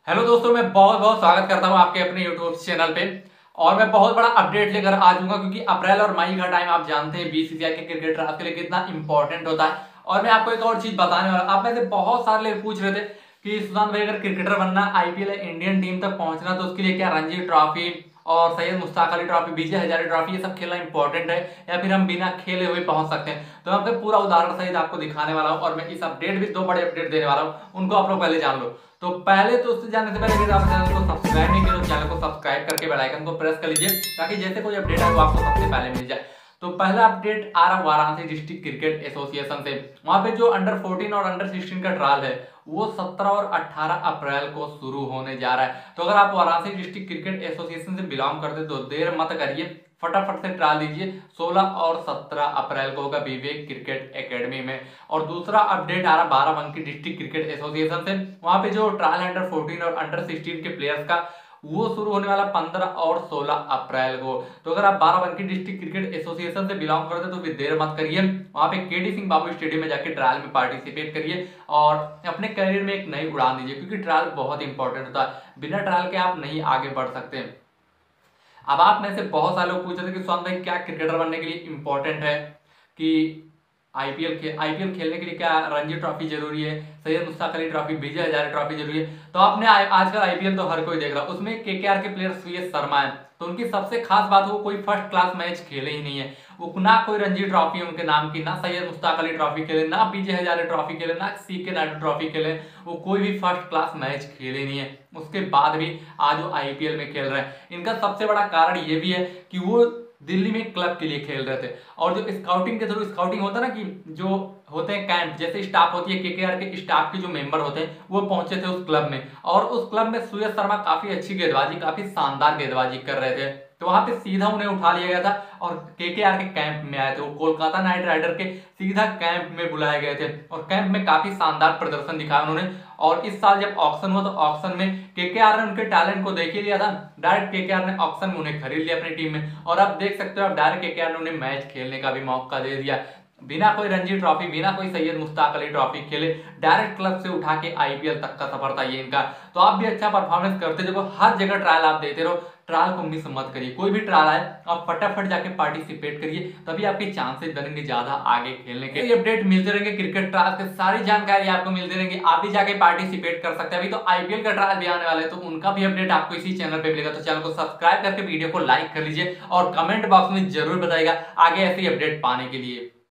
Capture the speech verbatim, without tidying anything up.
Hello दोस्तों, मैं बहुत बहुत स्वागत करता हूं आपके अपने यूट्यूब चैनल पे। और मैं बहुत बड़ा अपडेट लेकर आ जाऊंगा क्योंकि अप्रैल और मई का टाइम आप जानते हैं बीसीसीआई के क्रिकेटर आपके लिए कितना इंपॉर्टेंट होता है। और मैं आपको एक और चीज बताने वाला, आप में से बहुत सारे लोग पूछ रहे थे कि सुशांत भाई अगर क्रिकेटर बनना, आईपीएल इंडियन टीम तक पहुंचना, तो उसके लिए क्या रणजी ट्रॉफी और सैयद मुश्ताक अली ट्रॉफी, विजय हजारे ट्रॉफी, ये सब खेलना इंपॉर्टेंट है या फिर हम बिना खेले हुए पहुंच सकते हैं? तो मैं आपको पूरा उदाहरण सहित आपको दिखाने वाला हूं और मैं इस अपडेट भी दो बड़े अपडेट देने वाला हूं, उनको आप लोग पहले जान लो। तो पहले तो उससे जानने से पहले अगर आप चैनल को सब्सक्राइब नहीं किया तो चैनल को सब्सक्राइब करके बेल आइकन को प्रेस कर लीजिए ताकि जैसे कोई अपडेट आए वो आपको सबसे पहले मिल जाए। तो पहला अपडेट आ रहा वाराणसी डिस्ट्रिक्ट क्रिकेट एसोसिएशन से। वहां पे जो अंडर फोर्टीन और अंडर सिक्सटीन का ट्रायल है वो सत्रह और अठारह अप्रैल को शुरू होने जा रहा है। तो अगर आप वाराणसी डिस्ट्रिक्ट क्रिकेट एसोसिएशन से बिलोंग करते तो देर मत करिए, फटाफट से ट्रायल दीजिए। सोलह और सत्रह अप्रैल को होगा विवेक क्रिकेट एकेडमी में। और दूसरा अपडेट आ रहा बाराबंकी डिस्ट्रिक्ट क्रिकेट एसोसिएशन से। वहां पे जो ट्रायल अंडर फोर्टीन और अंडर सिक्सटीन के प्लेयर्स का वो शुरू होने वाला पंद्रह और सोलह अप्रैल को। तो अगर आप बाराबंकी डिस्ट्रिक्ट क्रिकेट एसोसिएशन से बिलोंग करते तो फिर देर मत करिए, वहां पे केडी सिंह बाबू स्टेडियम में जाके ट्रायल में पार्टिसिपेट करिए और अपने करियर में एक नई उड़ान दीजिए, क्योंकि ट्रायल बहुत इंपॉर्टेंट होता है। बिना ट्रायल के आप नहीं आगे बढ़ सकते। अब आप में से बहुत सारे लोग पूछ रहे थे कि सुशांत भाई क्या क्रिकेटर बनने के लिए इंपॉर्टेंट है कि आईपीएल खे आईपीएल खेलने के लिए क्या रणजी ट्रॉफी जरूरी है, सैयद मुश्ताक अली ट्रॉफी, विजय हजारे ट्रॉफी जरूरी है? तो आपने आजकल आईपीएल तो हर कोई देख रहा है, उसमें केकेआर के प्लेयर सुयश शर्मा है। तो उनकी सबसे खास बात, वो कोई फर्स्ट क्लास मैच खेले ही नहीं है। वो ना कोई रणजी ट्रॉफी है उनके नाम की, ना सैयद मुश्ताक अली ट्रॉफी खेले, ना विजय हजारे ट्रॉफी खेले, ना सी के नायडू ट्रॉफी खेले। वो कोई भी फर्स्ट क्लास मैच खेले नहीं है, उसके बाद भी आज वो आईपीएल में खेल रहे हैं। इनका सबसे बड़ा कारण ये भी है कि वो दिल्ली में क्लब के लिए खेल रहे थे। और जो स्काउटिंग के थ्रू, स्काउटिंग होता है ना कि जो होते हैं कैंप, जैसे स्टाफ होती है केकेआर के स्टाफ के जो मेंबर होते हैं वो पहुंचे थे उस क्लब में। और उस क्लब में सुयश शर्मा काफी अच्छी गेंदबाजी, काफी शानदार गेंदबाजी कर रहे थे। तो वहां पे सीधा उन्हें उठा लिया गया था और केकेआर के कैंप में आए थे। वो कोलकाता नाइट राइडर के सीधा कैंप में बुलाए गए थे और कैंप में काफी शानदार प्रदर्शन दिखाया उन्होंने। और इस साल जब ऑक्शन हुआ तो ऑक्शन में केकेआर ने उनके टैलेंट को देख ही लिया था। डायरेक्ट केकेआर ने ऑक्शन में उन्हें खरीद लिया अपनी टीम में। और आप देख सकते हो, अब डायरेक्ट केकेआर ने उन्हें मैच खेलने का भी मौका दे दिया। बिना कोई रणजी ट्रॉफी, बिना कोई सैयद मुश्ताक अली ट्रॉफी खेले डायरेक्ट क्लब से उठा के आईपीएल तक का सफर था ये इनका। तो आप भी अच्छा परफॉर्मेंस करते देखो, हर जगह ट्रायल आप देते रहो, ट्रायल को मिस मत करिए। कोई भी ट्रायल आए आप फटाफट जाके पार्टिसिपेट करिए, तभी आपके चांसेस बनेंगे ज्यादा आगे खेलने के। ये अपडेट मिलते रहेंगे, क्रिकेट ट्रायल की सारी जानकारी आपको मिलती रहेंगी, आप भी जाके पार्टिसिपेट कर सकते हैं। अभी तो आईपीएल का ट्रायल भी आने वाला है, तो उनका भी अपडेट आपको इसी चैनल पे मिलेगा। तो चैनल को सब्सक्राइब करके वीडियो को लाइक कर लीजिए और कमेंट बॉक्स में जरूर बताइएगा आगे ऐसी अपडेट पाने के लिए।